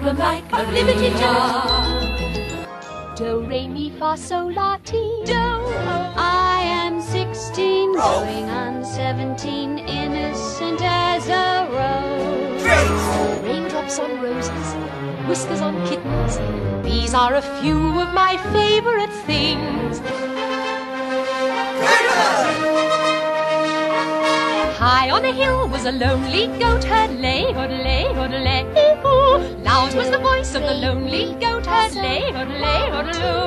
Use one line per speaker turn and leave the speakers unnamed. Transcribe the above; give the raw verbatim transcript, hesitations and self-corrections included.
welcome like a liberty jar.
Do, re, mi, fa, sol, la, ti, do. I am sixteen, going on seventeen, innocent as a rose. Raindrops on roses, whiskers on kittens, these are a few of my favorite things. High on a hill was a lonely goat herd, lay, hoodlay, hoodlay, ooh. Loud was the voice of the lonely goat herd, lay, hoodlay, hoodloo.